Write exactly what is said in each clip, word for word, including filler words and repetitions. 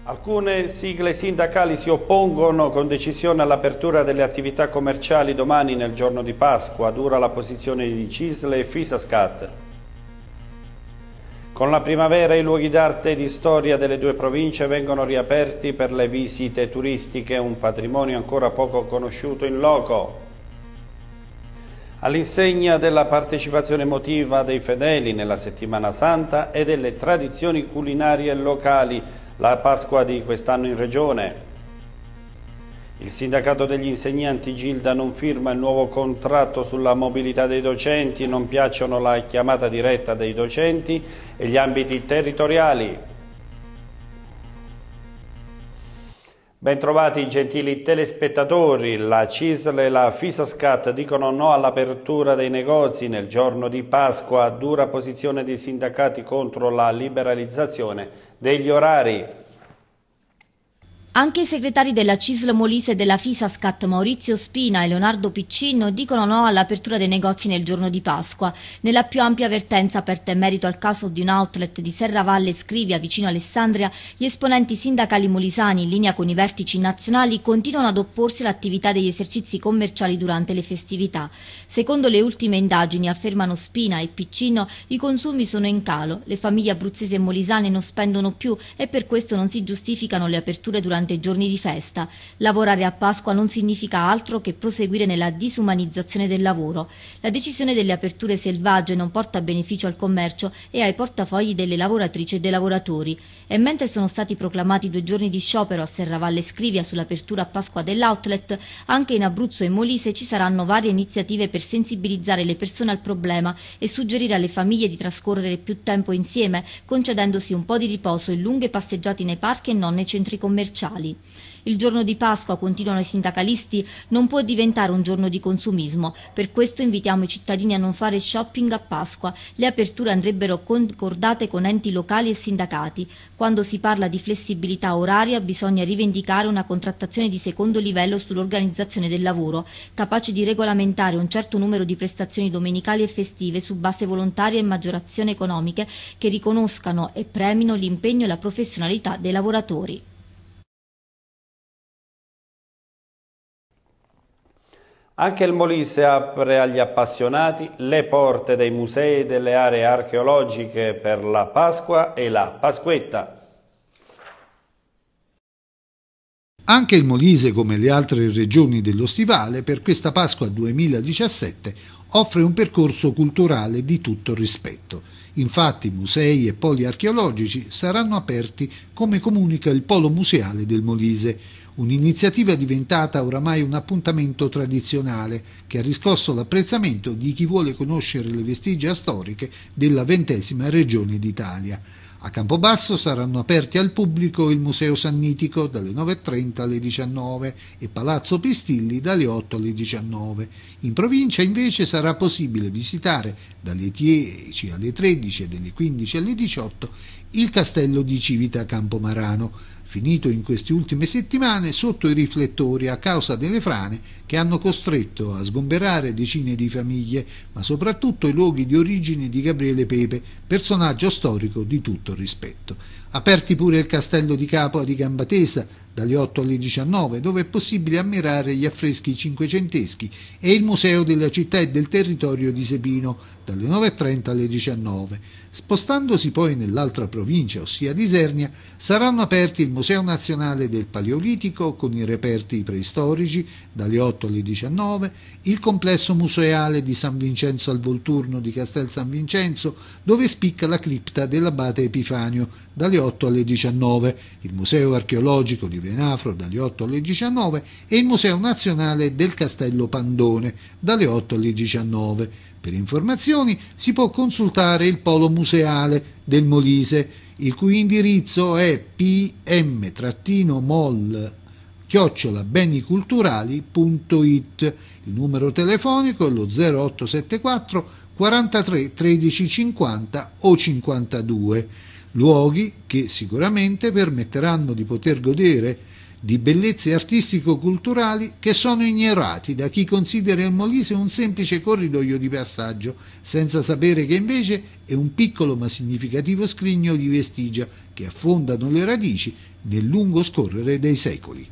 Alcune sigle sindacali si oppongono con decisione all'apertura delle attività commerciali domani nel giorno di Pasqua, dura la posizione di Cisle e Fisascat. Con la primavera i luoghi d'arte e di storia delle due province vengono riaperti per le visite turistiche, un patrimonio ancora poco conosciuto in loco. All'insegna della partecipazione emotiva dei fedeli nella Settimana Santa e delle tradizioni culinarie locali, la Pasqua di quest'anno in Regione. Il sindacato degli insegnanti Gilda non firma il nuovo contratto sulla mobilità dei docenti, non piacciono la chiamata diretta dei docenti e gli ambiti territoriali. Bentrovati gentili telespettatori, la Cisle e la Fisascat dicono no all'apertura dei negozi nel giorno di Pasqua, dura posizione dei sindacati contro la liberalizzazione degli orari. Anche i segretari della Cisle Molise e della Fisascat Maurizio Spina e Leonardo Piccino dicono no all'apertura dei negozi nel giorno di Pasqua. Nella più ampia avvertenza aperta in merito al caso di un outlet di Serravalle Scrivia vicino Alessandria, gli esponenti sindacali molisani in linea con i vertici nazionali continuano ad opporsi all'attività degli esercizi commerciali durante le festività. Secondo le ultime indagini, affermano Spina e Piccino, i consumi sono in calo, le famiglie abruzzesi e molisane non spendono più e per questo non si giustificano le aperture durante i giorni di festa. Lavorare a Pasqua non significa altro che proseguire nella disumanizzazione del lavoro. La decisione delle aperture selvagge non porta beneficio al commercio e ai portafogli delle lavoratrici e dei lavoratori. E mentre sono stati proclamati due giorni di sciopero a Serravalle Scrivia sull'apertura a Pasqua dell'outlet, anche in Abruzzo e Molise ci saranno varie iniziative per sensibilizzare le persone al problema e suggerire alle famiglie di trascorrere più tempo insieme, concedendosi un po' di riposo e lunghe passeggiate nei parchi e non nei centri commerciali. Il giorno di Pasqua, continuano i sindacalisti, non può diventare un giorno di consumismo. Per questo invitiamo i cittadini a non fare shopping a Pasqua. Le aperture andrebbero concordate con enti locali e sindacati. Quando si parla di flessibilità oraria bisogna rivendicare una contrattazione di secondo livello sull'organizzazione del lavoro, capace di regolamentare un certo numero di prestazioni domenicali e festive su base volontaria e maggiorazioni economiche che riconoscano e premino l'impegno e la professionalità dei lavoratori. Anche il Molise apre agli appassionati le porte dei musei e delle aree archeologiche per la Pasqua e la Pasquetta. Anche il Molise, come le altre regioni dello Stivale, per questa Pasqua duemiladiciassette offre un percorso culturale di tutto rispetto. Infatti musei e poli archeologici saranno aperti, come comunica il Polo Museale del Molise, un'iniziativa diventata oramai un appuntamento tradizionale che ha riscosso l'apprezzamento di chi vuole conoscere le vestigia storiche della ventesima regione d'Italia. A Campobasso saranno aperti al pubblico il Museo Sannitico dalle nove e trenta alle diciannove e Palazzo Pistilli dalle otto alle diciannove. In provincia invece sarà possibile visitare dalle dieci alle tredici e dalle quindici alle diciotto il Castello di Civita Campomarano, finito in queste ultime settimane sotto i riflettori a causa delle frane che hanno costretto a sgomberare decine di famiglie, ma soprattutto i luoghi di origine di Gabriele Pepe, personaggio storico di tutto rispetto. Aperti pure il Castello di Capua di Gambatesa dalle otto alle diciannove, dove è possibile ammirare gli affreschi cinquecenteschi, e il Museo della città e del territorio di Sepino dalle nove e trenta alle diciannove. Spostandosi poi nell'altra provincia, ossia di Isernia, saranno aperti il Museo Nazionale del Paleolitico con i reperti preistorici dalle otto alle diciannove, il complesso museale di San Vincenzo al Volturno di Castel San Vincenzo, dove spicca la cripta dell'abate Epifanio dalle otto alle diciannove, il Museo Archeologico di Venafro dalle otto alle diciannove e il Museo Nazionale del Castello Pandone dalle otto alle diciannove. Per informazioni si può consultare il Polo Museale del Molise, il cui indirizzo è p m mol chiocciola beniculturali punto it. Il numero telefonico è lo zero otto sette quattro quarantatré tredici cinquanta o cinquantadue. Luoghi che sicuramente permetteranno di poter godere di bellezze artistico-culturali che sono ignorati da chi considera il Molise un semplice corridoio di passaggio, senza sapere che invece è un piccolo ma significativo scrigno di vestigia che affondano le radici nel lungo scorrere dei secoli.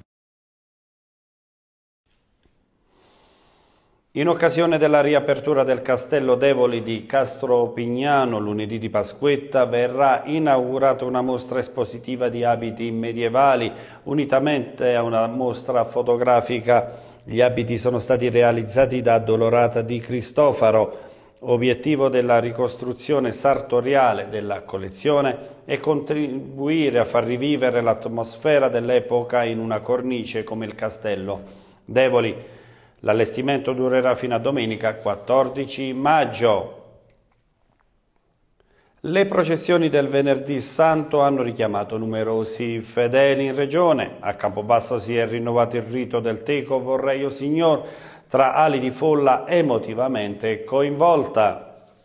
In occasione della riapertura del Castello Devoli di Castropignano lunedì di Pasquetta verrà inaugurata una mostra espositiva di abiti medievali unitamente a una mostra fotografica. Gli abiti sono stati realizzati da Addolorata di Cristofaro. Obiettivo della ricostruzione sartoriale della collezione è contribuire a far rivivere l'atmosfera dell'epoca in una cornice come il Castello Devoli. L'allestimento durerà fino a domenica quattordici maggio. Le processioni del Venerdì Santo hanno richiamato numerosi fedeli in regione. A Campobasso si è rinnovato il rito del Teco Vorrei o Signor tra ali di folla emotivamente coinvolta.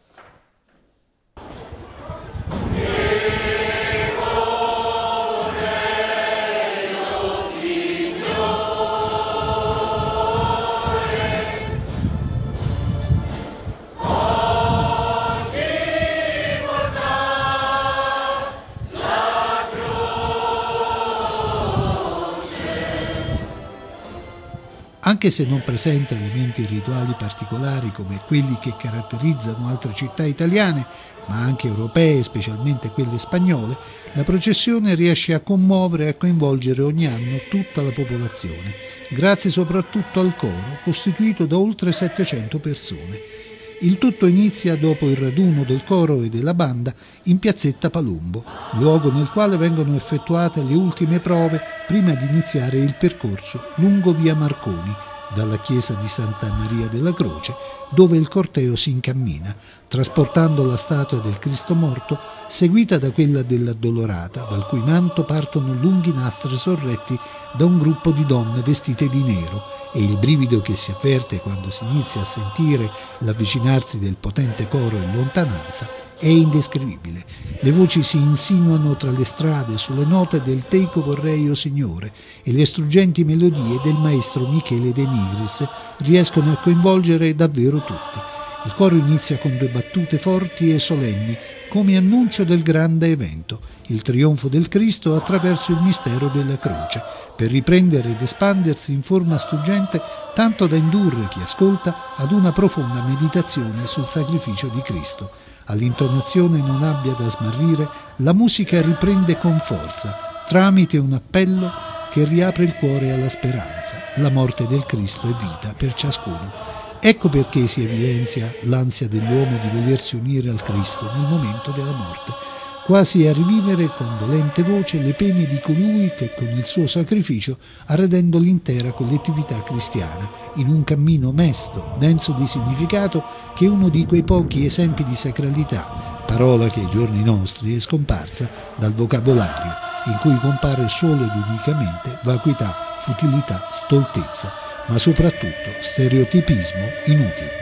Anche se non presenta elementi rituali particolari come quelli che caratterizzano altre città italiane, ma anche europee, specialmente quelle spagnole, la processione riesce a commuovere e a coinvolgere ogni anno tutta la popolazione, grazie soprattutto al coro, costituito da oltre settecento persone. Il tutto inizia dopo il raduno del coro e della banda in piazzetta Palumbo, luogo nel quale vengono effettuate le ultime prove prima di iniziare il percorso lungo via Marconi, dalla chiesa di Santa Maria della Croce, dove il corteo si incammina, trasportando la statua del Cristo morto, seguita da quella dell'Addolorata, dal cui manto partono lunghi nastri sorretti da un gruppo di donne vestite di nero, e il brivido che si avverte quando si inizia a sentire l'avvicinarsi del potente coro in lontananza è indescrivibile. Le voci si insinuano tra le strade sulle note del Teco Vorrei o Signore e le struggenti melodie del maestro Michele De Nigris riescono a coinvolgere davvero tutti. Il coro inizia con due battute forti e solenni come annuncio del grande evento, il trionfo del Cristo attraverso il mistero della croce, per riprendere ed espandersi in forma struggente tanto da indurre chi ascolta ad una profonda meditazione sul sacrificio di Cristo. All'intonazione non abbia da smarrire, la musica riprende con forza, tramite un appello che riapre il cuore alla speranza. La morte del Cristo è vita per ciascuno. Ecco perché si evidenzia l'ansia dell'uomo di volersi unire al Cristo nel momento della morte, quasi a rivivere con dolente voce le pene di colui che con il suo sacrificio ha redendo l'intera collettività cristiana in un cammino mesto, denso di significato, che è uno di quei pochi esempi di sacralità, parola che ai giorni nostri è scomparsa dal vocabolario, in cui compare solo ed unicamente vacuità, futilità, stoltezza, ma soprattutto stereotipismo inutile.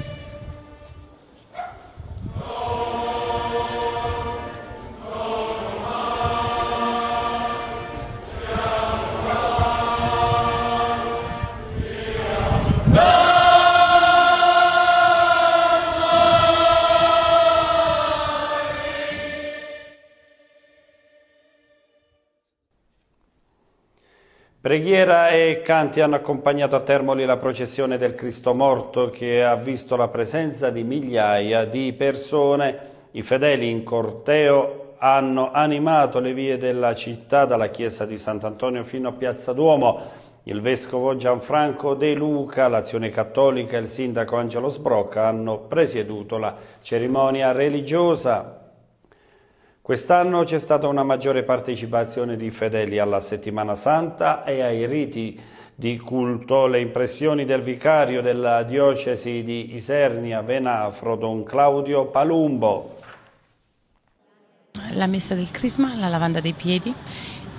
Preghiera e canti hanno accompagnato a Termoli la processione del Cristo morto, che ha visto la presenza di migliaia di persone. I fedeli in corteo hanno animato le vie della città dalla chiesa di Sant'Antonio fino a Piazza Duomo. Il vescovo Gianfranco De Luca, l'Azione Cattolica e il sindaco Angelo Sbrocca hanno presieduto la cerimonia religiosa. Quest'anno c'è stata una maggiore partecipazione di fedeli alla Settimana Santa e ai riti di culto. Le impressioni del vicario della diocesi di Isernia Venafro, Don Claudio Palumbo. La messa del Crisma, la lavanda dei piedi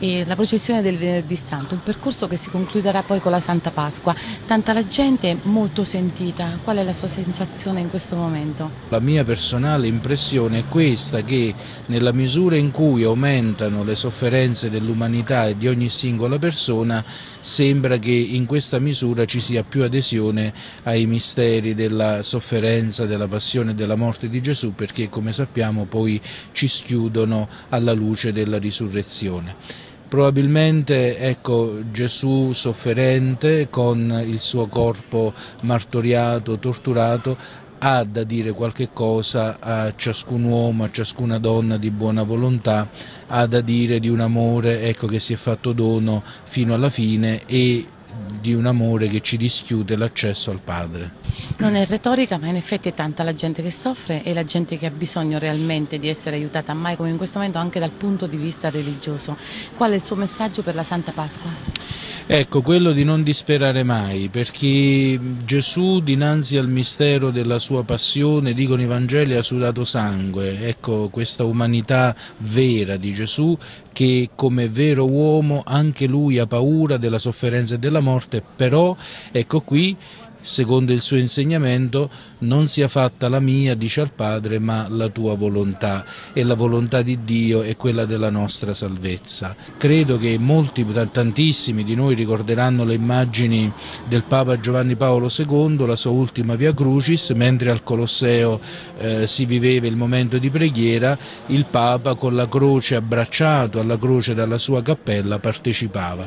e la processione del Venerdì Santo, un percorso che si concluderà poi con la Santa Pasqua. Tanta la gente molto sentita, qual è la sua sensazione in questo momento? La mia personale impressione è questa, che nella misura in cui aumentano le sofferenze dell'umanità e di ogni singola persona, sembra che in questa misura ci sia più adesione ai misteri della sofferenza, della passione e della morte di Gesù, perché come sappiamo poi ci schiudono alla luce della risurrezione. Probabilmente, ecco, Gesù sofferente con il suo corpo martoriato, torturato, ha da dire qualche cosa a ciascun uomo, a ciascuna donna di buona volontà, ha da dire di un amore, ecco, che si è fatto dono fino alla fine e di un amore che ci dischiude l'accesso al Padre. Non è retorica, ma in effetti è tanta la gente che soffre e la gente che ha bisogno realmente di essere aiutata, mai come in questo momento, anche dal punto di vista religioso. Qual è il suo messaggio per la Santa Pasqua? Ecco, quello di non disperare mai, perché Gesù dinanzi al mistero della sua passione, dicono i Vangeli, ha sudato sangue. Ecco, questa umanità vera di Gesù, che come vero uomo anche lui ha paura della sofferenza e della morte, però ecco qui, secondo il suo insegnamento, non sia fatta la mia, dice al Padre, ma la tua volontà, e la volontà di Dio è quella della nostra salvezza. Credo che molti, tantissimi di noi ricorderanno le immagini del Papa Giovanni Paolo secondo, la sua ultima Via Crucis, mentre al Colosseo eh, si viveva il momento di preghiera, il Papa con la croce abbracciato alla croce dalla sua cappella partecipava.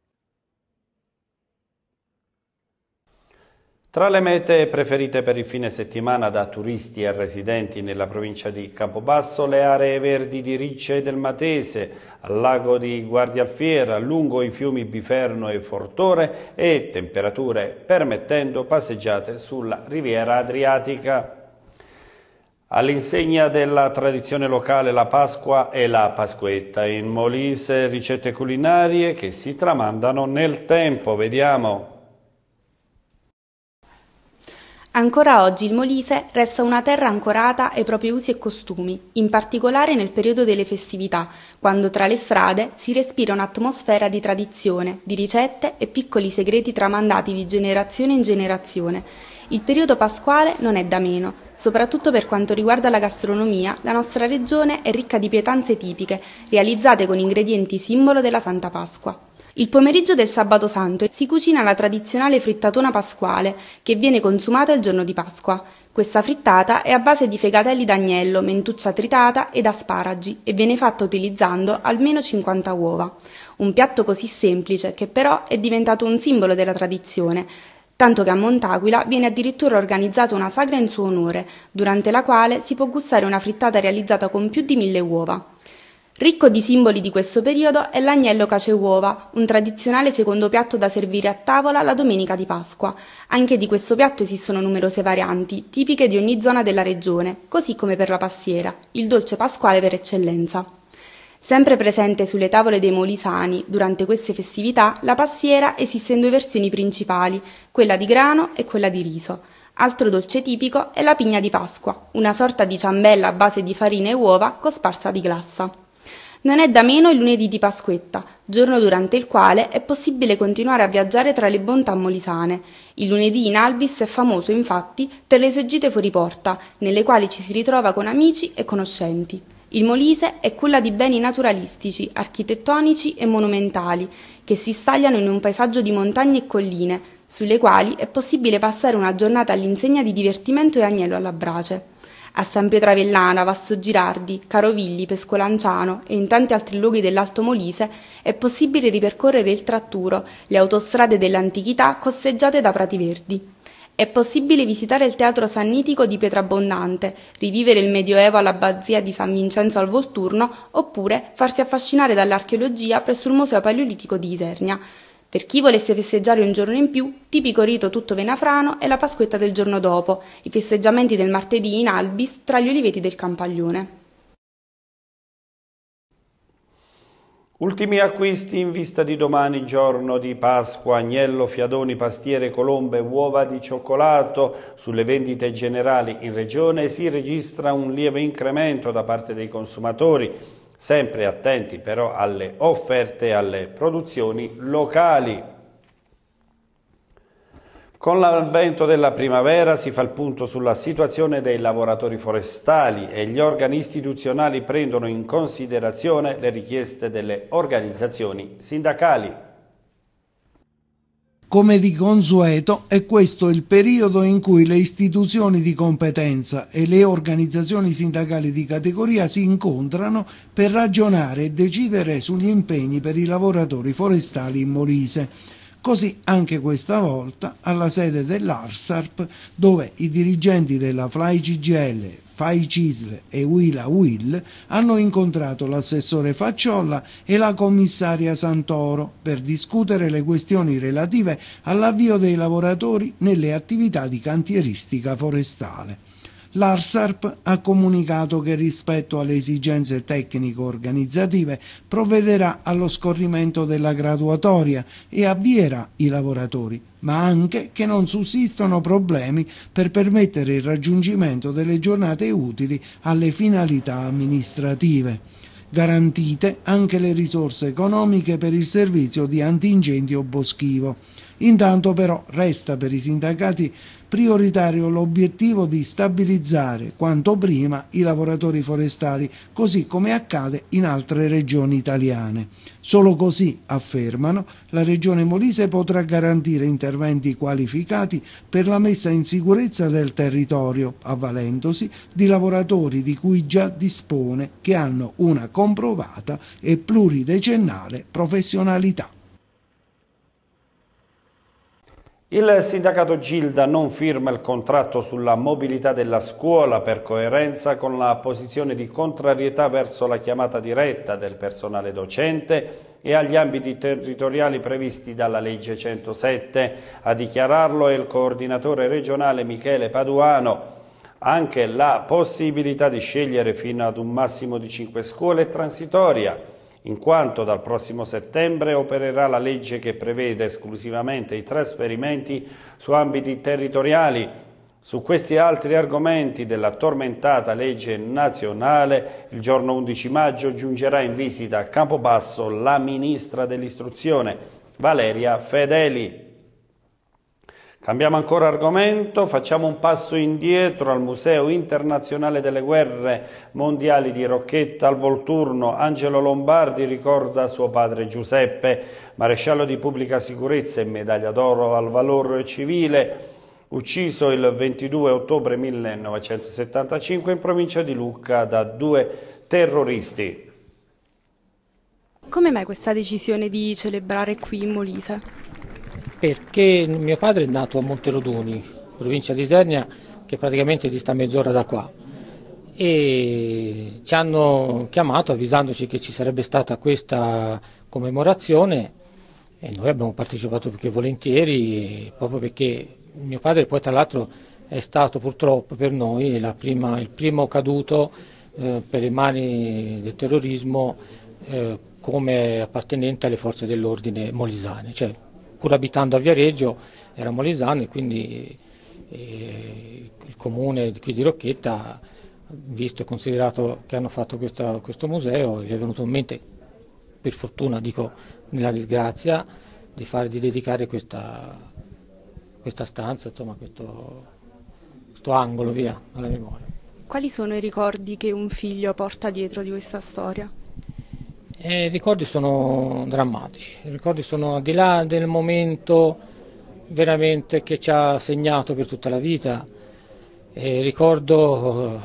Tra le mete preferite per il fine settimana da turisti e residenti nella provincia di Campobasso, le aree verdi di Ricce e del Matese, al lago di Guardialfiera, lungo i fiumi Biferno e Fortore e temperature permettendo passeggiate sulla riviera adriatica. All'insegna della tradizione locale la Pasqua e la Pasquetta, in Molise ricette culinarie che si tramandano nel tempo, vediamo. Ancora oggi il Molise resta una terra ancorata ai propri usi e costumi, in particolare nel periodo delle festività, quando tra le strade si respira un'atmosfera di tradizione, di ricette e piccoli segreti tramandati di generazione in generazione. Il periodo pasquale non è da meno, soprattutto per quanto riguarda la gastronomia. La nostra regione è ricca di pietanze tipiche, realizzate con ingredienti simbolo della Santa Pasqua. Il pomeriggio del Sabato Santo si cucina la tradizionale frittatona pasquale, che viene consumata il giorno di Pasqua. Questa frittata è a base di fegatelli d'agnello, mentuccia tritata ed asparagi e viene fatta utilizzando almeno cinquanta uova. Un piatto così semplice che però è diventato un simbolo della tradizione, tanto che a Montaquila viene addirittura organizzata una sagra in suo onore, durante la quale si può gustare una frittata realizzata con più di mille uova. Ricco di simboli di questo periodo è l'agnello cace uova, un tradizionale secondo piatto da servire a tavola la domenica di Pasqua. Anche di questo piatto esistono numerose varianti, tipiche di ogni zona della regione, così come per la pastiera, il dolce pasquale per eccellenza. Sempre presente sulle tavole dei molisani durante queste festività, la pastiera esiste in due versioni principali, quella di grano e quella di riso. Altro dolce tipico è la pigna di Pasqua, una sorta di ciambella a base di farina e uova cosparsa di glassa. Non è da meno il lunedì di Pasquetta, giorno durante il quale è possibile continuare a viaggiare tra le bontà molisane. Il lunedì in Albis è famoso infatti per le sue gite fuori porta, nelle quali ci si ritrova con amici e conoscenti. Il Molise è culla di beni naturalistici, architettonici e monumentali, che si stagliano in un paesaggio di montagne e colline, sulle quali è possibile passare una giornata all'insegna di divertimento e agnello alla brace. A San Pietravellana, Vasto Girardi, Carovilli, Pescolanciano e in tanti altri luoghi dell'Alto Molise è possibile ripercorrere il Tratturo, le autostrade dell'antichità costeggiate da prati verdi. È possibile visitare il Teatro Sannitico di Pietrabondante, rivivere il Medioevo all'abbazia di San Vincenzo al Volturno oppure farsi affascinare dall'archeologia presso il Museo Paleolitico di Isernia. Per chi volesse festeggiare un giorno in più, tipico rito tutto venafrano è la Pasquetta del giorno dopo, i festeggiamenti del martedì in Albis tra gli oliveti del Campaglione. Ultimi acquisti in vista di domani, giorno di Pasqua: agnello, fiadoni, pastiere, colombe, uova di cioccolato. Sulle vendite generali in regione si registra un lieve incremento da parte dei consumatori. sempre attenti però alle offerte e alle produzioni locali. Con l'avvento della primavera si fa il punto sulla situazione dei lavoratori forestali e gli organi istituzionali prendono in considerazione le richieste delle organizzazioni sindacali. Come di consueto, è questo il periodo in cui le istituzioni di competenza e le organizzazioni sindacali di categoria si incontrano per ragionare e decidere sugli impegni per i lavoratori forestali in Molise. Così anche questa volta alla sede dell'Arsarp, dove i dirigenti della Fly C G I L, F A I C I S L e Wila Wil hanno incontrato l'assessore Facciolla e la commissaria Santoro per discutere le questioni relative all'avvio dei lavoratori nelle attività di cantieristica forestale. L'Arsarp ha comunicato che rispetto alle esigenze tecnico-organizzative provvederà allo scorrimento della graduatoria e avvierà i lavoratori, ma anche che non sussistono problemi per permettere il raggiungimento delle giornate utili alle finalità amministrative. Garantite anche le risorse economiche per il servizio di antincendio boschivo. Intanto però resta per i sindacati prioritario l'obiettivo di stabilizzare quanto prima i lavoratori forestali, così come accade in altre regioni italiane. Solo così, affermano, la Regione Molise potrà garantire interventi qualificati per la messa in sicurezza del territorio, avvalendosi di lavoratori di cui già dispone, che hanno una comprovata e pluridecennale professionalità. Il sindacato Gilda non firma il contratto sulla mobilità della scuola per coerenza con la posizione di contrarietà verso la chiamata diretta del personale docente e agli ambiti territoriali previsti dalla legge centosette. A dichiararlo è il coordinatore regionale Michele Paduano. Anche la possibilità di scegliere fino ad un massimo di cinque scuole è transitoria, in quanto dal prossimo settembre opererà la legge che prevede esclusivamente i trasferimenti su ambiti territoriali. Su questi e altri argomenti della tormentata legge nazionale, il giorno undici maggio giungerà in visita a Campobasso la ministra dell'istruzione, Valeria Fedeli. Cambiamo ancora argomento, facciamo un passo indietro al Museo Internazionale delle Guerre Mondiali di Rocchetta al Volturno. Angelo Lombardi ricorda suo padre Giuseppe, maresciallo di pubblica sicurezza e medaglia d'oro al valor civile, ucciso il ventidue ottobre millenovecentosettantacinque in provincia di Lucca da due terroristi. Come mai questa decisione di celebrare qui in Molise? Perché mio padre è nato a Monterodoni, provincia di Isernia, che praticamente dista mezz'ora da qua, e ci hanno chiamato avvisandoci che ci sarebbe stata questa commemorazione e noi abbiamo partecipato più che volentieri, proprio perché mio padre poi tra l'altro è stato purtroppo per noi la prima, il primo caduto eh, per le mani del terrorismo eh, come appartenente alle forze dell'ordine molisane, cioè, pur abitando a Viareggio era molisano e quindi eh, il comune di qui di Rocchetta, visto e considerato che hanno fatto questa, questo museo, gli è venuto in mente, per fortuna dico nella disgrazia, di, fare, di dedicare questa, questa stanza, insomma questo, questo angolo via alla memoria. Quali sono i ricordi che un figlio porta dietro di questa storia? Eh, I ricordi sono drammatici, i ricordi sono al di là del momento veramente che ci ha segnato per tutta la vita. Eh, ricordo,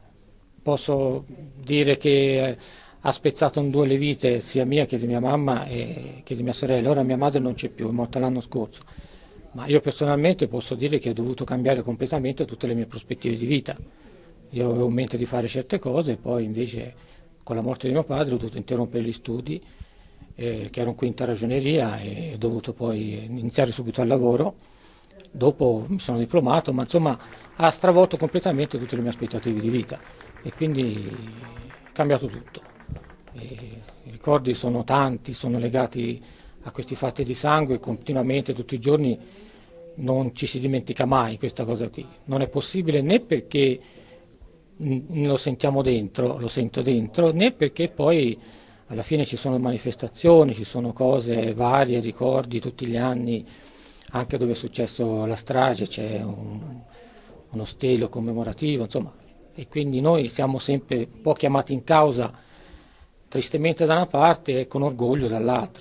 posso dire che ha spezzato in due le vite sia mia che di mia mamma e che di mia sorella. Ora mia madre non c'è più, è morta l'anno scorso, ma io personalmente posso dire che ho dovuto cambiare completamente tutte le mie prospettive di vita. Io avevo in mente di fare certe cose e poi invece con la morte di mio padre ho dovuto interrompere gli studi, eh, che ero in quinta ragioneria, e ho dovuto poi iniziare subito al lavoro. Dopo mi sono diplomato, ma insomma ha stravolto completamente tutte le mie aspettative di vita e quindi è cambiato tutto. E i ricordi sono tanti, sono legati a questi fatti di sangue e continuamente, tutti i giorni, non ci si dimentica mai questa cosa qui. Non è possibile né perché lo sentiamo dentro, lo sento dentro, né perché poi alla fine ci sono manifestazioni, ci sono cose varie, ricordi tutti gli anni, anche dove è successo la strage c'è un, uno stelo commemorativo, insomma, e quindi noi siamo sempre un po' chiamati in causa, tristemente da una parte e con orgoglio dall'altra.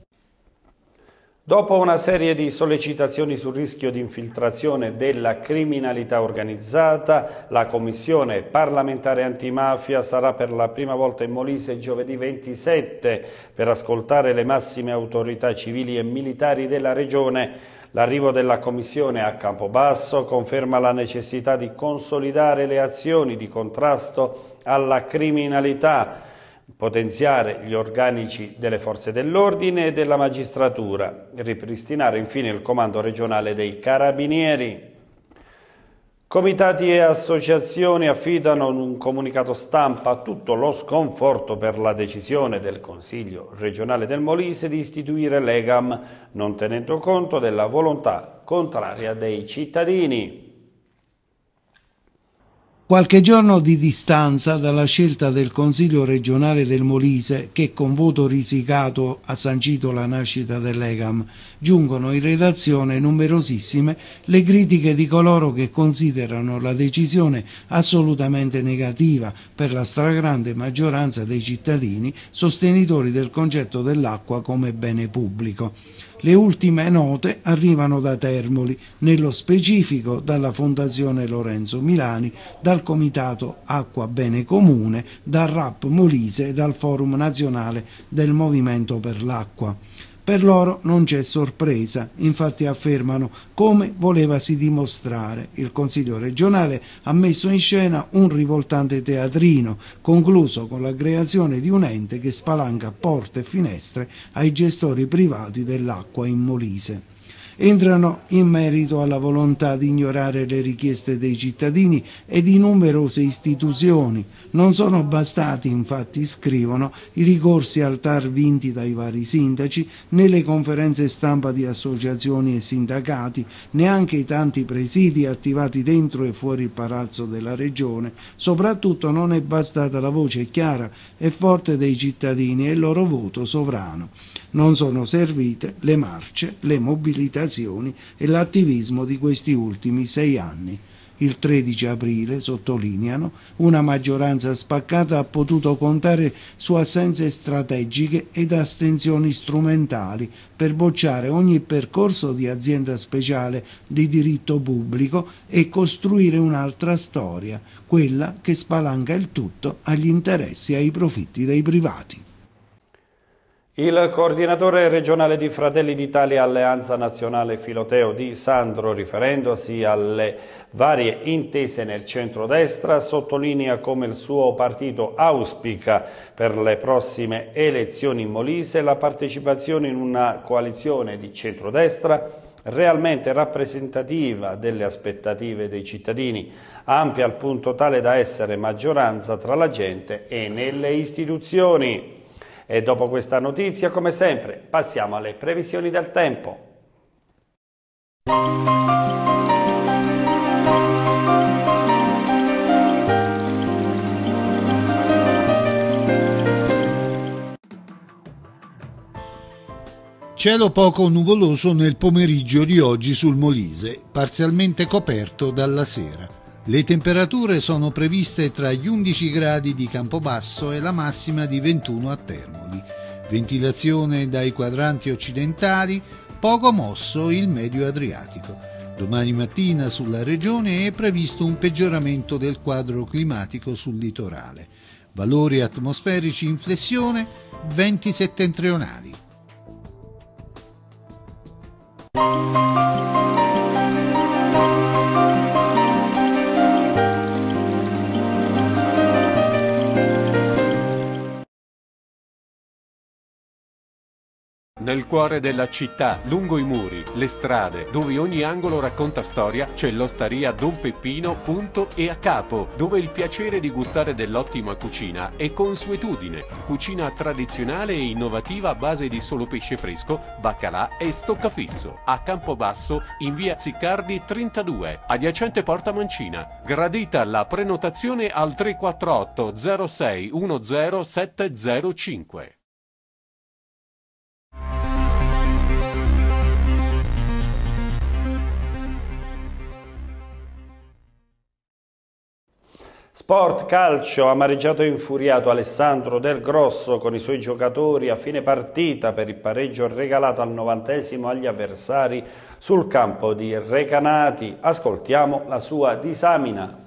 Dopo una serie di sollecitazioni sul rischio di infiltrazione della criminalità organizzata, la Commissione parlamentare antimafia sarà per la prima volta in Molise giovedì ventisette per ascoltare le massime autorità civili e militari della regione. L'arrivo della Commissione a Campobasso conferma la necessità di consolidare le azioni di contrasto alla criminalità, potenziare gli organici delle forze dell'ordine e della magistratura, ripristinare infine il comando regionale dei carabinieri. Comitati e associazioni affidano in un comunicato stampa tutto lo sconforto per la decisione del Consiglio regionale del Molise di istituire l'EGAM, non tenendo conto della volontà contraria dei cittadini. Qualche giorno di distanza dalla scelta del Consiglio regionale del Molise, che con voto risicato ha sancito la nascita dell'EGAM, giungono in redazione numerosissime le critiche di coloro che considerano la decisione assolutamente negativa per la stragrande maggioranza dei cittadini sostenitori del concetto dell'acqua come bene pubblico. Le ultime note arrivano da Termoli, nello specifico dalla Fondazione Lorenzo Milani, dal Comitato Acqua Bene Comune, dal R A P Molise e dal Forum Nazionale del Movimento per l'Acqua. Per loro non c'è sorpresa, infatti affermano come volevasi dimostrare. Il Consiglio regionale ha messo in scena un rivoltante teatrino, concluso con la creazione di un ente che spalanca porte e finestre ai gestori privati dell'acqua in Molise. Entrano in merito alla volontà di ignorare le richieste dei cittadini e di numerose istituzioni. Non sono bastati, infatti, scrivono, i ricorsi al T A R vinti dai vari sindaci, né le conferenze stampa di associazioni e sindacati, neanche i tanti presidi attivati dentro e fuori il palazzo della regione. Soprattutto non è bastata la voce chiara e forte dei cittadini e il loro voto sovrano. Non sono servite le marce, le mobilitazioni e l'attivismo di questi ultimi sei anni. Il tredici aprile, sottolineano, una maggioranza spaccata ha potuto contare su assenze strategiche ed astensioni strumentali per bocciare ogni percorso di azienda speciale di diritto pubblico e costruire un'altra storia, quella che spalanca il tutto agli interessi e ai profitti dei privati. Il coordinatore regionale di Fratelli d'Italia Alleanza Nazionale Filoteo Di Sandro, riferendosi alle varie intese nel centrodestra, sottolinea come il suo partito auspica per le prossime elezioni in Molise la partecipazione in una coalizione di centrodestra realmente rappresentativa delle aspettative dei cittadini, ampia al punto tale da essere maggioranza tra la gente e nelle istituzioni. E dopo questa notizia, come sempre, passiamo alle previsioni del tempo. Cielo poco nuvoloso nel pomeriggio di oggi sul Molise, parzialmente coperto dalla sera. Le temperature sono previste tra gli undici gradi di Campobasso e la massima di ventuno a Termoli. Ventilazione dai quadranti occidentali, poco mosso il medio Adriatico. Domani mattina sulla regione è previsto un peggioramento del quadro climatico sul litorale. Valori atmosferici in flessione, venti settentrionali. Nel cuore della città, lungo i muri, le strade, dove ogni angolo racconta storia, c'è l'Osteria Don Peppino, punto e a capo, dove il piacere di gustare dell'ottima cucina è consuetudine. Cucina tradizionale e innovativa a base di solo pesce fresco, baccalà e stoccafisso. A Campobasso, in via Ziccardi trentadue, adiacente Porta Mancina. Gradita la prenotazione al tre quattro otto zero sei uno zero sette zero cinque. Sport calcio, amareggiato e infuriato Alessandro Del Grosso con i suoi giocatori a fine partita per il pareggio regalato al novantesimo agli avversari sul campo di Recanati. Ascoltiamo la sua disamina.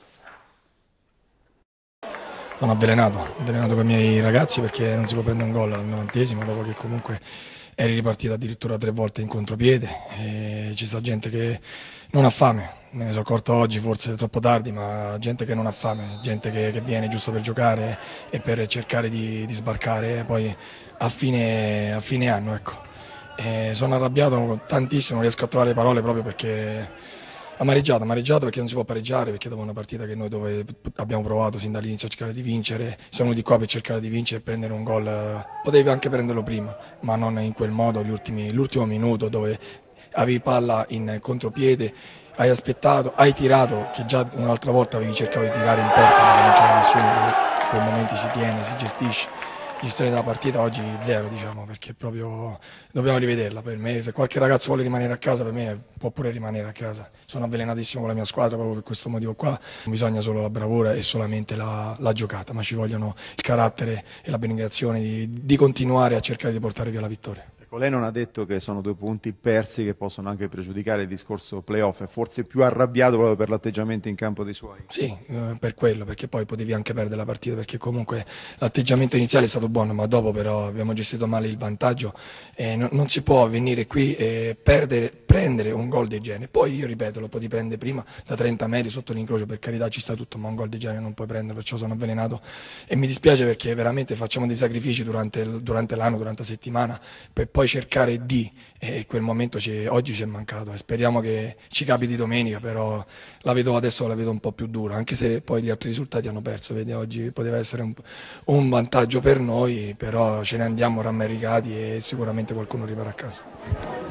Sono avvelenato, avvelenato con i miei ragazzi perché non si può prendere un gol al novantesimo dopo che comunque eri ripartito addirittura tre volte in contropiede e ci sta gente che non ha fame. Me ne sono accorto oggi, forse troppo tardi, ma gente che non ha fame, gente che, che viene giusto per giocare e per cercare di, di sbarcare poi a fine, a fine anno. Ecco. E sono arrabbiato tantissimo, non riesco a trovare le parole proprio perché amareggiato, amareggiato perché non si può pareggiare, perché dopo una partita che noi dove abbiamo provato sin dall'inizio a cercare di vincere, siamo venuti qua per cercare di vincere e prendere un gol, potevi anche prenderlo prima, ma non in quel modo, l'ultimo minuto dove avevi palla in contropiede, hai aspettato, hai tirato, che già un'altra volta avevi cercato di tirare in porta ma non c'era nessuno, in quei momenti si tiene, si gestisce. Gestione della partita oggi zero, diciamo, perché proprio dobbiamo rivederla. Per me, se qualche ragazzo vuole rimanere a casa, per me può pure rimanere a casa. Sono avvelenatissimo con la mia squadra proprio per questo motivo qua. Non bisogna solo la bravura e solamente la, la giocata, ma ci vogliono il carattere e l'abnegazione di, di continuare a cercare di portare via la vittoria. Lei non ha detto che sono due punti persi che possono anche pregiudicare il discorso playoff, è forse più arrabbiato proprio per l'atteggiamento in campo dei suoi? Sì, eh, per quello, perché poi potevi anche perdere la partita, perché comunque l'atteggiamento iniziale è stato buono, ma dopo però abbiamo gestito male il vantaggio e non, non si può venire qui e perdere, prendere un gol del genere. Poi io ripeto, lo potevi prendere prima da trenta metri sotto l'incrocio, per carità ci sta tutto, ma un gol del genere non puoi prendere, perciò sono avvelenato e mi dispiace perché veramente facciamo dei sacrifici durante, durante l'anno, durante la settimana, per poi cercare di, e quel momento ci, oggi ci è mancato e speriamo che ci capiti domenica, però la vedo adesso la vedo un po' più dura, anche se poi gli altri risultati hanno perso, vedi, oggi poteva essere un, un vantaggio per noi, però ce ne andiamo rammaricati e sicuramente qualcuno rimarrà a casa.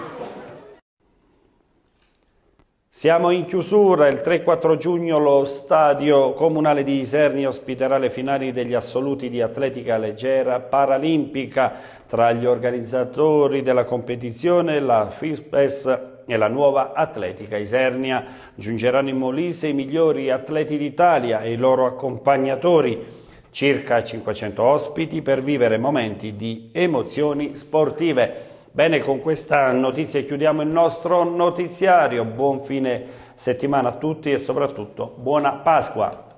Siamo in chiusura, il tre e quattro giugno lo Stadio Comunale di Isernia ospiterà le finali degli assoluti di atletica leggera paralimpica. Tra gli organizzatori della competizione la FISPES e la Nuova Atletica Isernia. Giungeranno in Molise i migliori atleti d'Italia e i loro accompagnatori. Circa cinquecento ospiti per vivere momenti di emozioni sportive. Bene, con questa notizia chiudiamo il nostro notiziario. Buon fine settimana a tutti e soprattutto buona Pasqua.